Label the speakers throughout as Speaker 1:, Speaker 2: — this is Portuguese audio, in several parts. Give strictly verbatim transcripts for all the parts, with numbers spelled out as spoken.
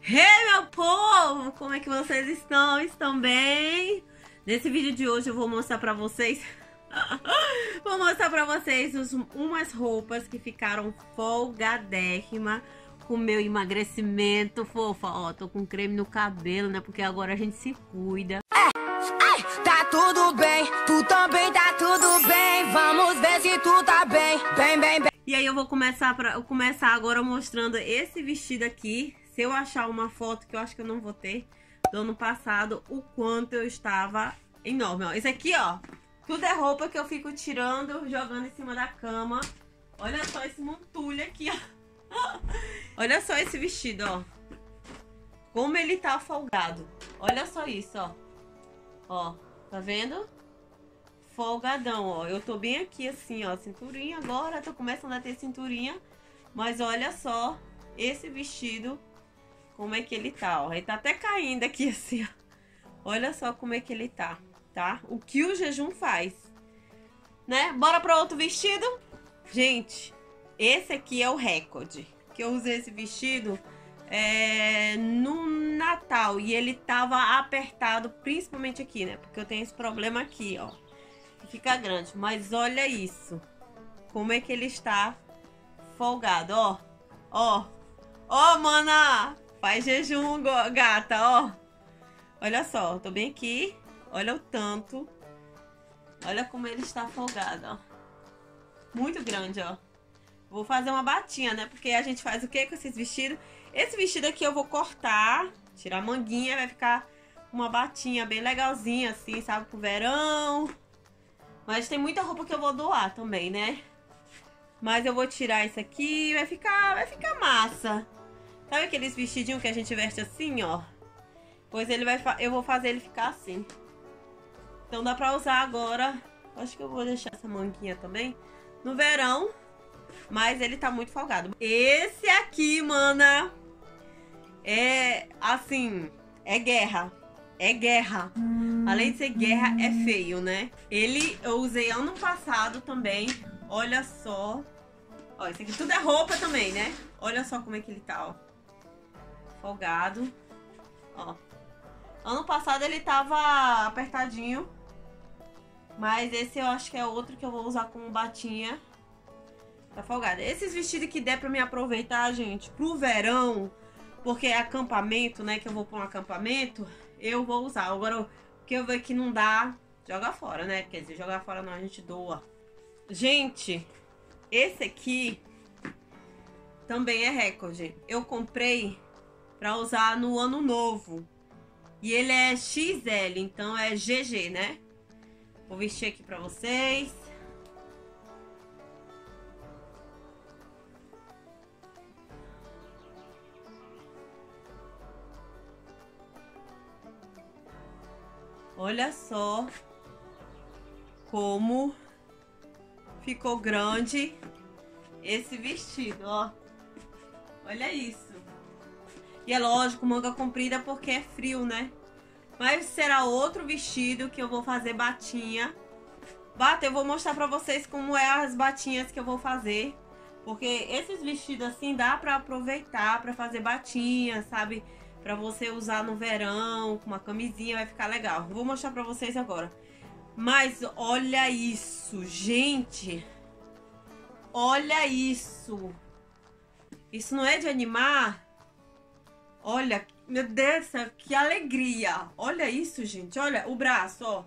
Speaker 1: Hey, meu povo! Como é que vocês estão? Estão bem? Nesse vídeo de hoje eu vou mostrar pra vocês Vou mostrar pra vocês os, umas roupas que ficaram folgadérrima com o meu emagrecimento, fofa. Ó, tô com creme no cabelo, né? Porque agora a gente se cuida.
Speaker 2: É, é, tá tudo bem, tu também tá tudo bem. Vamos ver se tu tá bem, bem, bem, bem.
Speaker 1: E aí eu vou começar, pra, começar agora mostrando esse vestido aqui. Se eu achar uma foto, que eu acho que eu não vou ter, do ano passado, o quanto eu estava enorme, ó. Isso aqui, ó, tudo é roupa que eu fico tirando, jogando em cima da cama. Olha só esse montulho aqui, ó. Olha só esse vestido, ó. Como ele tá folgado. Olha só isso, ó. Ó, tá vendo? Folgadão, ó. Eu tô bem aqui assim, ó, cinturinha agora. Tô começando a ter cinturinha. Mas olha só esse vestido, como é que ele tá, ó. Ele tá até caindo aqui assim, ó. Olha só como é que ele tá, tá? O que o jejum faz, né? Bora pra outro vestido? Gente, esse aqui é o recorde. Que eu usei esse vestido é, no Natal. E ele tava apertado, principalmente aqui, né? Porque eu tenho esse problema aqui, ó. Fica grande. Mas olha isso. Como é que ele está folgado, ó. Ó. Ó, mana. Faz jejum, gata, ó. Olha só, tô bem aqui. Olha o tanto. Olha como ele está folgado, ó. Muito grande, ó. Vou fazer uma batinha, né? Porque a gente faz o que com esses vestidos? Esse vestido aqui eu vou cortar, tirar a manguinha, vai ficar uma batinha bem legalzinha, assim, sabe? Pro verão. Mas tem muita roupa que eu vou doar também, né? Mas eu vou tirar isso aqui, vai ficar, vai ficar massa. Sabe aqueles vestidinhos que a gente veste assim, ó? Pois ele vai, eu vou fazer ele ficar assim. Então dá pra usar agora. Acho que eu vou deixar essa manguinha também no verão. Mas ele tá muito folgado. Esse aqui, mana, é assim, é guerra. É guerra. Além de ser guerra, é feio, né? Ele eu usei ano passado também. Olha só. Ó, isso aqui tudo é roupa também, né? Olha só como é que ele tá, ó. Folgado. Ó. Ano passado ele tava apertadinho. Mas esse eu acho que é outro que eu vou usar como batinha. Tá folgado. Esses vestidos que der pra me aproveitar, gente, pro verão, porque é acampamento, né? Que eu vou pra um acampamento, eu vou usar. Agora, o que eu ver que não dá, joga fora, né? Quer dizer, jogar fora não, a gente doa. Gente, esse aqui também é recorde. Eu comprei pra usar no ano novo. E ele é X L, então é G G, né? Vou vestir aqui pra vocês. Olha só como ficou grande esse vestido, ó. Olha isso. E é lógico, manga comprida porque é frio, né? Mas será outro vestido que eu vou fazer batinha. Bata, eu vou mostrar pra vocês como é as batinhas que eu vou fazer. Porque esses vestidos assim dá pra aproveitar pra fazer batinha, sabe? Pra você usar no verão, com uma camisinha, vai ficar legal. Vou mostrar pra vocês agora. Mas olha isso, gente. Olha isso. Isso não é de animar? Olha, meu Deus do céu, que alegria. Olha isso, gente. Olha o braço, ó.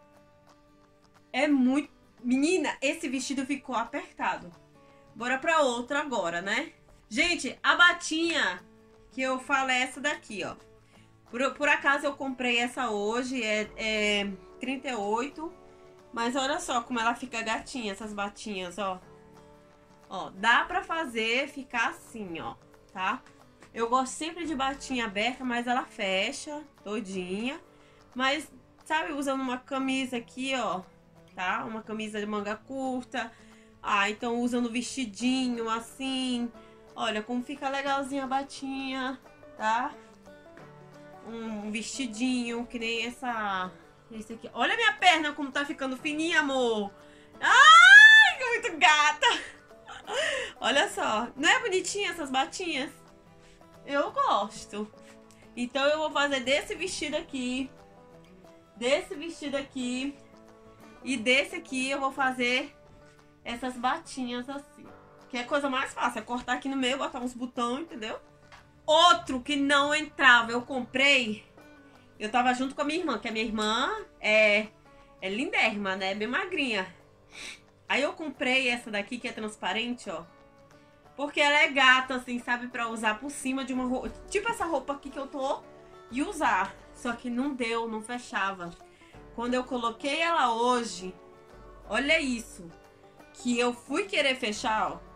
Speaker 1: É muito... Menina, esse vestido ficou apertado. Bora pra outra agora, né? Gente, a batinha que eu falo é essa daqui, ó. Por, por acaso eu comprei essa hoje, é, é trinta e oito. Mas olha só como ela fica gatinha, essas batinhas, ó. Ó, dá pra fazer ficar assim, ó, tá? Eu gosto sempre de batinha aberta, mas ela fecha todinha. Mas, sabe, usando uma camisa aqui, ó, tá? Uma camisa de manga curta. Ah, então usando vestidinho assim. Olha como fica legalzinha a batinha, tá? Um vestidinho, que nem essa... Esse aqui. Olha a minha perna como tá ficando fininha, amor. Ai, que muito gata. Olha só. Não é bonitinha essas batinhas? Eu gosto. Então eu vou fazer desse vestido aqui, desse vestido aqui e desse aqui eu vou fazer essas batinhas assim. Que é a coisa mais fácil, é cortar aqui no meio, botar uns botões, entendeu? Outro que não entrava, eu comprei, eu tava junto com a minha irmã, que a minha irmã é, é lindérrima, né? Bem magrinha. Aí eu comprei essa daqui que é transparente, ó. Porque ela é gata, assim, sabe? Pra usar por cima de uma roupa. Tipo essa roupa aqui que eu tô. E usar. Só que não deu, não fechava. Quando eu coloquei ela hoje. Olha isso. Que eu fui querer fechar, ó.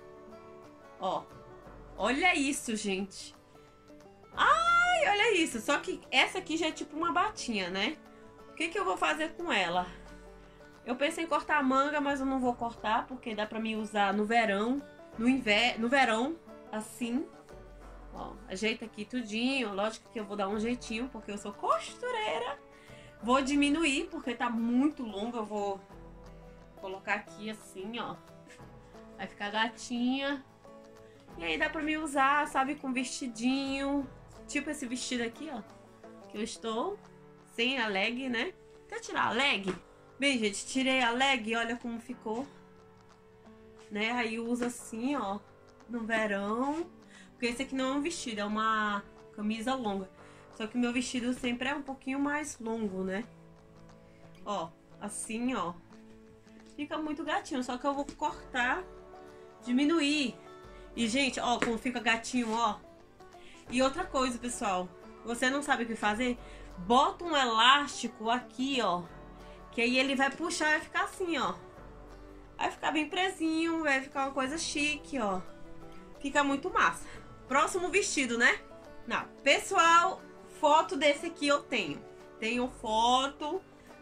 Speaker 1: Ó. Olha isso, gente. Ai, olha isso. Só que essa aqui já é tipo uma batinha, né? O que que eu vou fazer com ela? Eu pensei em cortar a manga, mas eu não vou cortar. Porque dá pra mim usar no verão. No inverno, no verão, assim, ó, ajeita aqui tudinho. Lógico que eu vou dar um jeitinho, porque eu sou costureira. Vou diminuir, porque tá muito longo. Eu vou colocar aqui assim, ó. Vai ficar gatinha. E aí dá pra me usar, sabe, com vestidinho. Tipo esse vestido aqui, ó. Que eu estou sem a leg, né? Quer tirar a leg? Bem, gente, tirei a leg e olha como ficou. Né? Aí usa assim, ó, no verão. Porque esse aqui não é um vestido, é uma camisa longa. Só que o meu vestido sempre é um pouquinho mais longo, né? Ó, assim, ó. Fica muito gatinho, só que eu vou cortar, diminuir. E, gente, ó, como fica gatinho, ó. E outra coisa, pessoal. Você não sabe o que fazer? Bota um elástico aqui, ó. Que aí ele vai puxar e vai ficar assim, ó. Vai ficar bem presinho, vai ficar uma coisa chique, ó. Fica muito massa. Próximo vestido, né? Não, pessoal, foto desse aqui eu tenho. Tenho foto,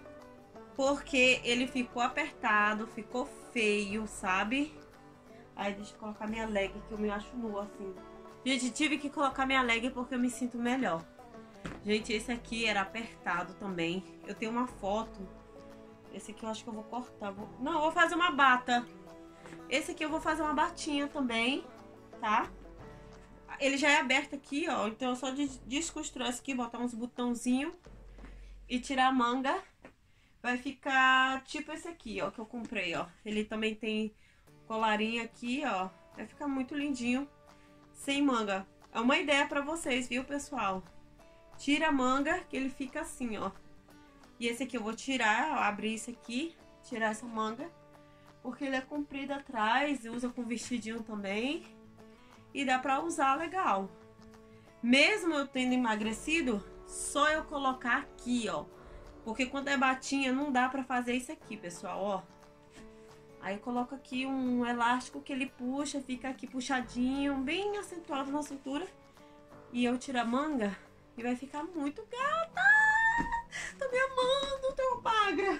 Speaker 1: porque ele ficou apertado, ficou feio, sabe? Aí deixa eu colocar minha leg, que eu me acho nua assim. Gente, tive que colocar minha leg porque eu me sinto melhor. Gente, esse aqui era apertado também. Eu tenho uma foto. Esse aqui eu acho que eu vou cortar. Vou... Não, eu vou fazer uma bata. Esse aqui eu vou fazer uma batinha também, tá? Ele já é aberto aqui, ó. Então eu só descosturar isso aqui, botar uns botãozinhos e tirar a manga. Vai ficar tipo esse aqui, ó, que eu comprei, ó. Ele também tem colarinho aqui, ó. Vai ficar muito lindinho, sem manga. É uma ideia pra vocês, viu, pessoal? Tira a manga, que ele fica assim, ó. E esse aqui eu vou tirar, ó, abrir isso aqui, tirar essa manga, porque ele é comprido atrás, usa com vestidinho também. E dá pra usar legal. Mesmo eu tendo emagrecido, só eu colocar aqui, ó. Porque quando é batinha, não dá pra fazer isso aqui, pessoal, ó. Aí eu coloco aqui um elástico que ele puxa, fica aqui puxadinho, bem acentuado na cintura. E eu tiro a manga e vai ficar muito gata. Tô me amando, tô magra.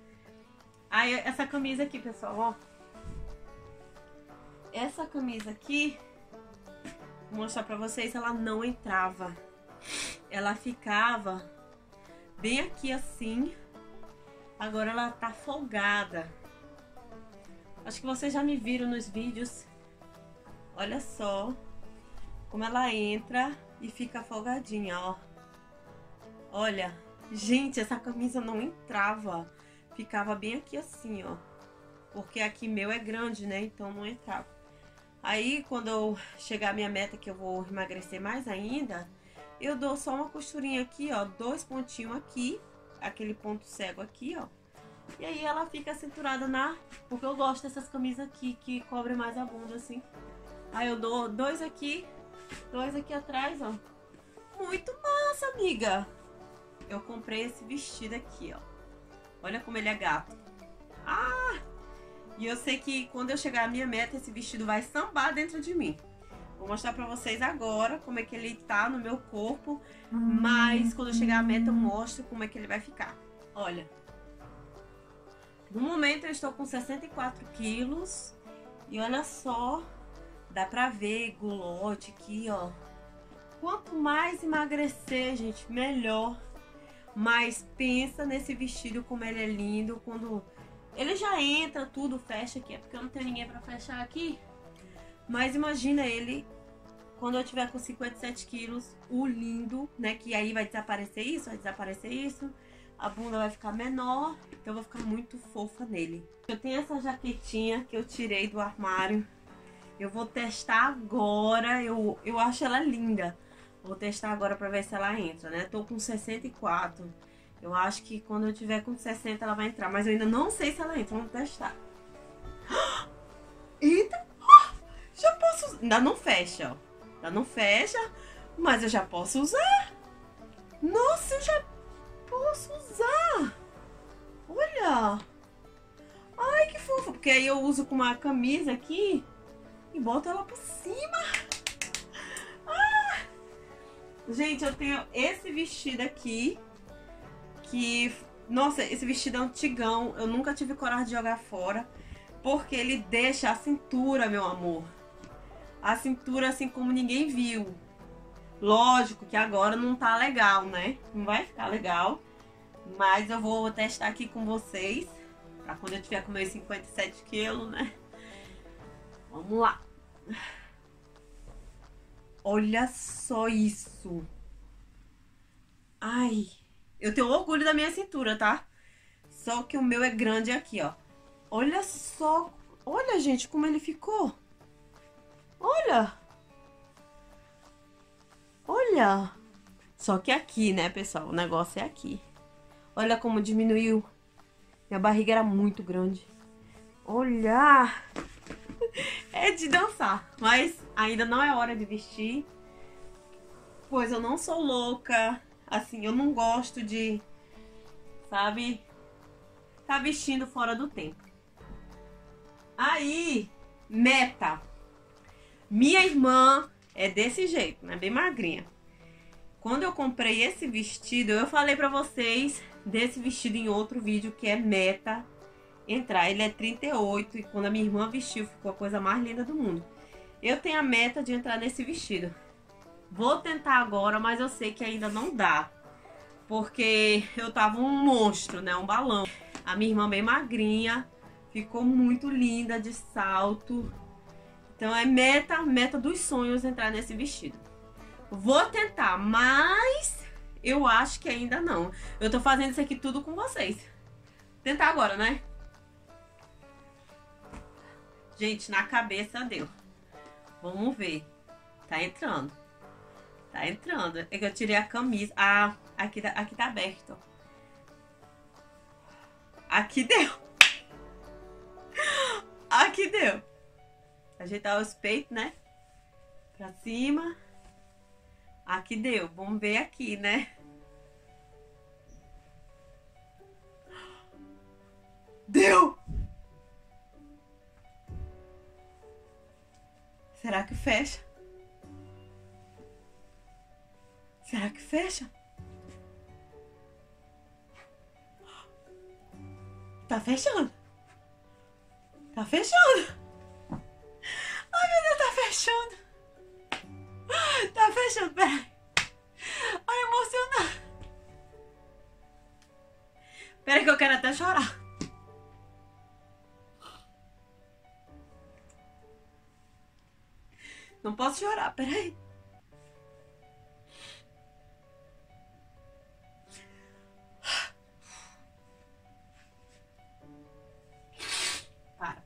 Speaker 1: Aí essa camisa aqui, pessoal, ó. Essa camisa aqui, vou mostrar pra vocês, ela não entrava. Ela ficava bem aqui assim. Agora ela tá folgada. Acho que vocês já me viram nos vídeos. Olha só como ela entra e fica folgadinha, ó. Olha, gente, essa camisa não entrava. Ficava bem aqui assim, ó. Porque aqui meu é grande, né? Então não entrava. Aí, quando eu chegar à minha meta, que eu vou emagrecer mais ainda, eu dou só uma costurinha aqui, ó. Dois pontinhos aqui. Aquele ponto cego aqui, ó. E aí ela fica cinturada na... Porque eu gosto dessas camisas aqui, que cobrem mais a bunda, assim. Aí eu dou dois aqui, dois aqui atrás, ó. Muito massa, amiga! Eu comprei esse vestido aqui, ó. Olha como ele é gato. Ah! E eu sei que quando eu chegar à minha meta, esse vestido vai sambar dentro de mim. Vou mostrar pra vocês agora como é que ele tá no meu corpo. Mas quando eu chegar à meta, eu mostro como é que ele vai ficar. Olha. No momento eu estou com sessenta e quatro quilos. E olha só. Dá pra ver gulote aqui, ó. Quanto mais emagrecer, gente, melhor. Mas pensa nesse vestido como ele é lindo. Quando ele já entra, tudo fecha aqui. É porque eu não tenho ninguém pra fechar aqui. Mas imagina ele quando eu tiver com cinquenta e sete quilos, o lindo, né? Que aí vai desaparecer isso, vai desaparecer isso. A bunda vai ficar menor, então eu vou ficar muito fofa nele. Eu tenho essa jaquetinha que eu tirei do armário. Eu vou testar agora, eu, eu acho ela linda. Vou testar agora pra ver se ela entra, né? Tô com sessenta e quatro. Eu acho que quando eu tiver com sessenta ela vai entrar, mas eu ainda não sei se ela entra, vamos testar. Eita! Já posso usar. Ainda não fecha, ó. Ainda não fecha, mas eu já posso usar. Nossa, eu já posso usar. Olha. Ai, que fofa. Porque aí eu uso com uma camisa aqui e boto ela por cima. Ah. Gente, eu tenho esse vestido aqui. Que, nossa, esse vestido é antigão. Eu nunca tive coragem de jogar fora. Porque ele deixa a cintura, meu amor. A cintura assim como ninguém viu. Lógico que agora não tá legal, né? Não vai ficar legal. Mas eu vou testar aqui com vocês. Pra quando eu tiver com meus cinquenta e sete quilos, né? Vamos lá. Olha só isso. Ai. Eu tenho orgulho da minha cintura, tá? Só que o meu é grande aqui, ó. Olha só. Olha, gente, como ele ficou. Olha. Olha. Só que aqui, né, pessoal? O negócio é aqui. Olha como diminuiu. Minha barriga era muito grande. Olha. É de dançar. Mas ainda não é hora de vestir. Pois eu não sou louca. Assim, eu não gosto de, sabe, tá vestindo fora do tempo. Aí, meta. Minha irmã é desse jeito, né? Bem magrinha. Quando eu comprei esse vestido, eu falei pra vocês desse vestido em outro vídeo, que é meta entrar. Ele é trinta e oito e quando a minha irmã vestiu, ficou a coisa mais linda do mundo. Eu tenho a meta de entrar nesse vestido. Vou tentar agora, mas eu sei que ainda não dá. Porque eu tava um monstro, né? Um balão. A minha irmã bem magrinha. Ficou muito linda de salto. Então é meta, meta dos sonhos entrar nesse vestido. Vou tentar, mas eu acho que ainda não. Eu tô fazendo isso aqui tudo com vocês. Vou tentar agora, né? Gente, na cabeça deu. Vamos ver. Tá entrando. Tá entrando. É que eu tirei a camisa. Ah, aqui tá, aqui tá aberto. Aqui deu. Aqui deu. Ajeitar os peitos, né? Pra cima. Aqui deu. Vamos ver aqui, né? Deu! Será que fecha? Será que fecha? Tá fechando. Tá fechando. Ai, meu Deus, tá fechando. Tá fechando, peraí. Ai, emocionada. Peraí que eu quero até chorar. Não posso chorar, peraí. Para.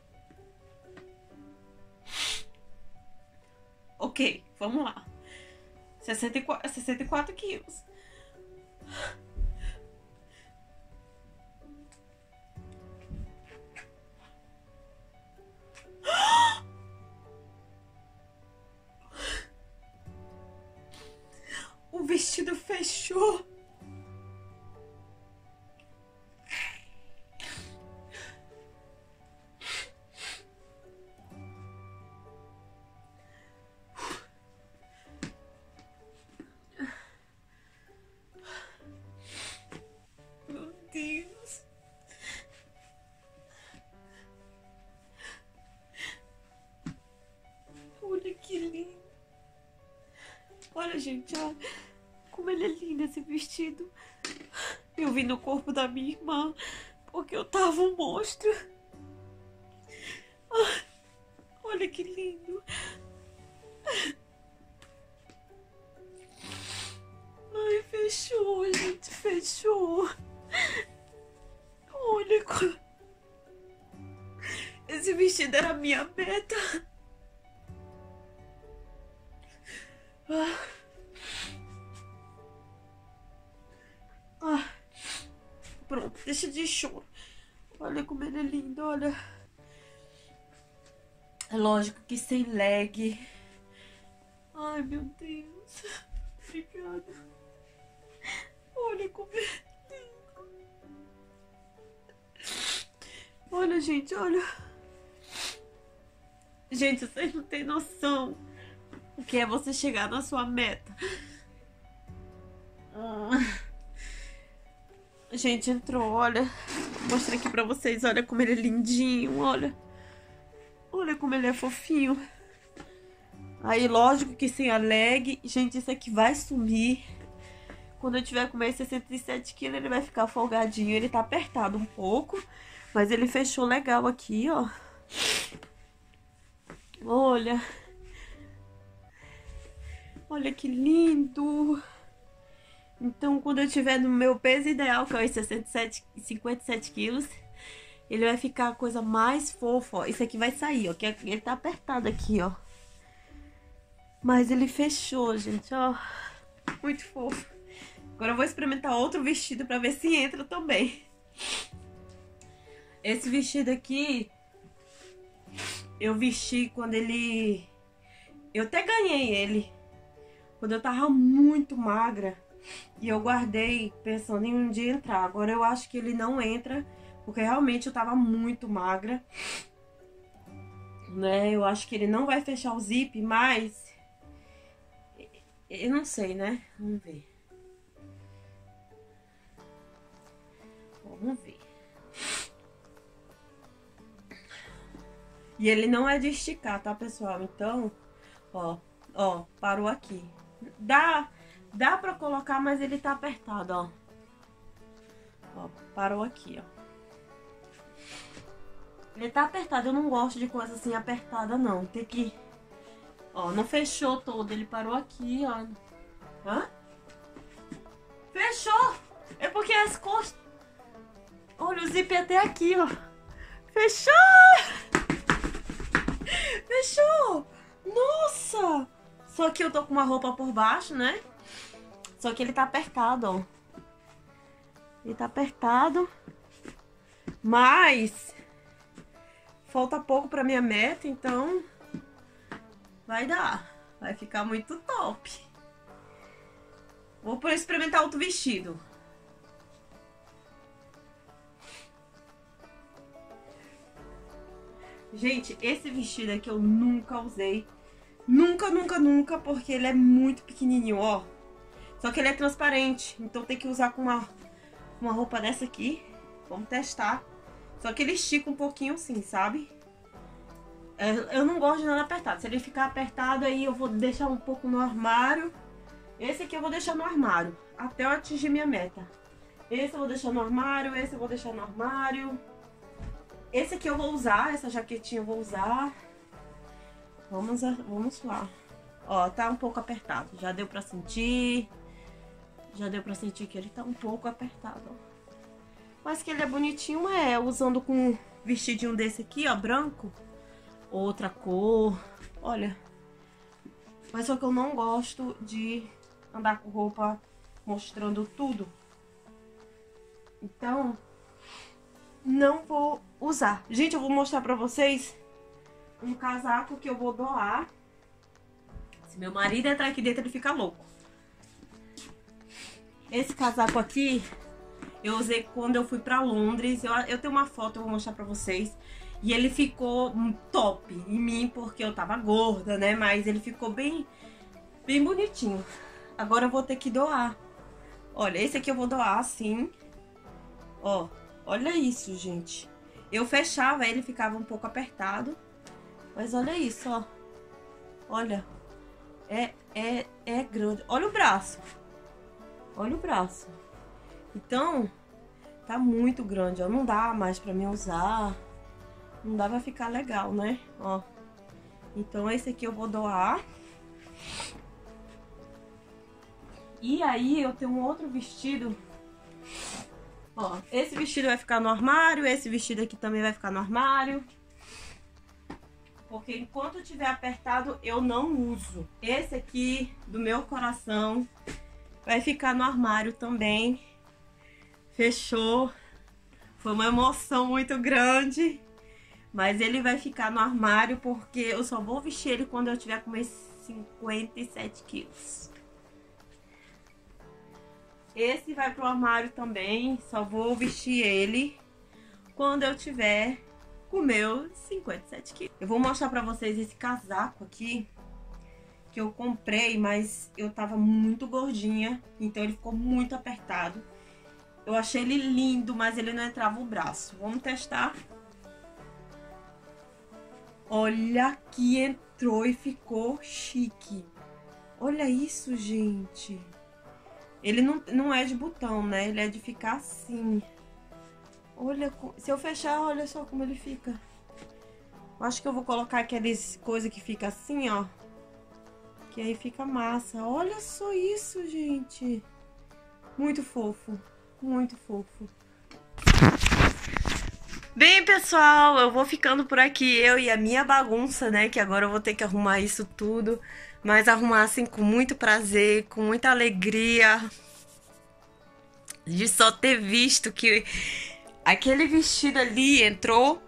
Speaker 1: Ok, vamos lá. sessenta e quatro, sessenta e quatro quilos. O vestido fechou. Meu Deus. Olha que lindo. Olha, gente, olha como ele é lindo esse vestido. Eu vi no corpo da minha irmã porque eu tava um monstro. Olha que lindo. fechou. Olha, esse vestido era a minha meta. Ah. Ah. Pronto, deixa de choro. Olha como ele é lindo, olha. É lógico que sem leg. Ai, meu Deus. Obrigada. Olha como é lindo. Olha, gente, olha. Gente, vocês não têm noção o que é você chegar na sua meta. Ah. Gente, entrou, olha. Vou mostrar aqui pra vocês, olha como ele é lindinho, olha. Olha como ele é fofinho. Aí, lógico que sem a leg. Gente, isso aqui vai sumir. Quando eu tiver com mais sessenta e sete quilos, ele vai ficar folgadinho. Ele tá apertado um pouco, mas ele fechou legal aqui, ó. Olha. Olha que lindo. Então, quando eu tiver no meu peso ideal, que é os sessenta e sete, cinquenta e sete quilos, ele vai ficar a coisa mais fofa, ó. Isso aqui vai sair, ó. Que ele tá apertado aqui, ó. Mas ele fechou, gente, ó. Muito fofo. Agora eu vou experimentar outro vestido pra ver se entra também. Esse vestido aqui, eu vesti quando ele... Eu até ganhei ele quando eu tava muito magra. E eu guardei pensando em um dia entrar. Agora eu acho que ele não entra, porque realmente eu tava muito magra, né? Eu acho que ele não vai fechar o zip, mas... Eu não sei, né? Vamos ver. Vamos ver. E ele não é de esticar, tá, pessoal? Então, ó, ó, parou aqui. Dá, dá pra colocar, mas ele tá apertado, ó. Ó, parou aqui, ó. Ele tá apertado, eu não gosto de coisa assim apertada, não. Tem que... Ó, não fechou todo, ele parou aqui, ó. Hã? Fechou! É porque as costas... Olha, o zip até aqui, ó. Fechou! Fechou! Nossa! Só que eu tô com uma roupa por baixo, né? Só que ele tá apertado, ó. Ele tá apertado. Mas... falta pouco pra minha meta, então... vai dar. Vai ficar muito top. Vou por experimentar outro vestido. Gente, esse vestido aqui eu nunca usei. Nunca, nunca, nunca, porque ele é muito pequenininho, ó. Só que ele é transparente, então tem que usar com uma, uma roupa dessa aqui. Vamos testar. Só que ele estica um pouquinho assim, sabe? Eu não gosto de nada apertado. Se ele ficar apertado, aí eu vou deixar um pouco no armário. Esse aqui eu vou deixar no armário, até eu atingir minha meta. Esse eu vou deixar no armário, esse eu vou deixar no armário. Esse aqui eu vou usar, essa jaquetinha eu vou usar. Vamos, vamos lá. Ó, tá um pouco apertado. Já deu pra sentir. Já deu pra sentir que ele tá um pouco apertado, ó. Mas que ele é bonitinho, é. Usando com um vestidinho desse aqui, ó, branco. Outra cor. Olha. Mas só que eu não gosto de andar com roupa mostrando tudo. Então... não vou usar. Gente, eu vou mostrar pra vocês um casaco que eu vou doar. Se meu marido entrar aqui dentro, ele fica louco. Esse casaco aqui, eu usei quando eu fui pra Londres. Eu, eu tenho uma foto, eu vou mostrar pra vocês. E ele ficou top em mim, porque eu tava gorda, né? Mas ele ficou bem, bem bonitinho. Agora eu vou ter que doar. Olha, esse aqui eu vou doar assim. Ó. Olha isso, gente. Eu fechava, ele ficava um pouco apertado. Mas olha isso, ó. Olha. É, é, é grande. Olha o braço. Olha o braço. Então, tá muito grande, ó. Não dá mais pra mim usar. Não dá pra ficar legal, né? Ó. Então, esse aqui eu vou doar. E aí, eu tenho um outro vestido Ó, esse vestido vai ficar no armário, esse vestido aqui também vai ficar no armário. Porque enquanto tiver apertado, eu não uso. Esse aqui, do meu coração, vai ficar no armário também. Fechou. Foi uma emoção muito grande. Mas ele vai ficar no armário porque eu só vou vestir ele quando eu tiver com meus cinquenta e sete quilos. Esse vai pro armário também. Só vou vestir ele quando eu tiver com meus cinquenta e sete quilos. Eu vou mostrar pra vocês esse casaco aqui que eu comprei, mas eu tava muito gordinha, então ele ficou muito apertado. Eu achei ele lindo, mas ele não entrava o braço. Vamos testar. Olha que entrou e ficou chique. Olha isso, gente. Ele não, não é de botão, né? Ele é de ficar assim. Olha, se eu fechar, olha só como ele fica. Eu acho que eu vou colocar aquelas coisas que fica assim, ó. Que aí fica massa. Olha só isso, gente. Muito fofo. Muito fofo. Bem, pessoal, eu vou ficando por aqui. Eu e a minha bagunça, né? Que agora eu vou ter que arrumar isso tudo. Mas arrumar assim com muito prazer, com muita alegria. De só ter visto que aquele vestido ali entrou.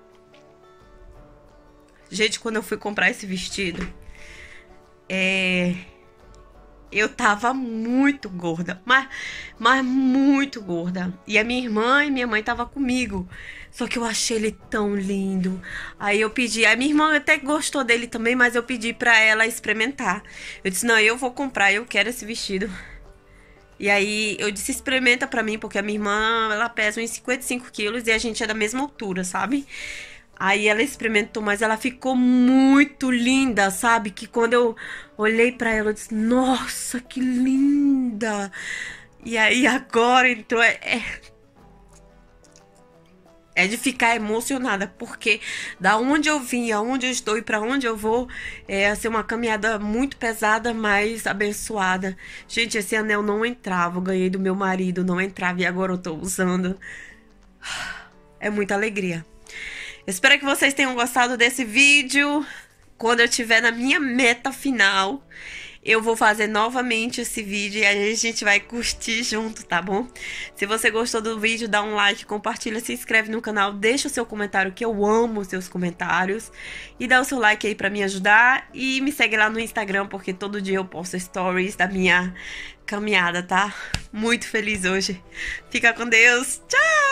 Speaker 1: Gente, quando eu fui comprar esse vestido, é... eu tava muito gorda, mas, mas muito gorda. E a minha irmã e minha mãe tava comigo. Só que eu achei ele tão lindo. Aí eu pedi, a minha irmã até gostou dele também, mas eu pedi pra ela experimentar. Eu disse, não, eu vou comprar, eu quero esse vestido. E aí eu disse, experimenta pra mim, porque a minha irmã, ela pesa uns cinquenta e cinco quilos e a gente é da mesma altura, sabe? Aí ela experimentou, mas ela ficou muito linda, sabe? Que quando eu olhei pra ela, eu disse, nossa, que linda! E aí agora, então, é... é... É de ficar emocionada, porque da onde eu vim, aonde eu estou e para onde eu vou, é ser uma caminhada muito pesada, mas abençoada. Gente, esse anel não entrava, eu ganhei do meu marido, não entrava e agora eu tô usando. É muita alegria. Espero que vocês tenham gostado desse vídeo. Quando eu estiver na minha meta final, eu vou fazer novamente esse vídeo e aí a gente vai curtir junto, tá bom? Se você gostou do vídeo, dá um like, compartilha, se inscreve no canal, deixa o seu comentário, que eu amo os seus comentários. E dá o seu like aí pra me ajudar. E me segue lá no Instagram, porque todo dia eu posto stories da minha caminhada, tá? Muito feliz hoje. Fica com Deus. Tchau!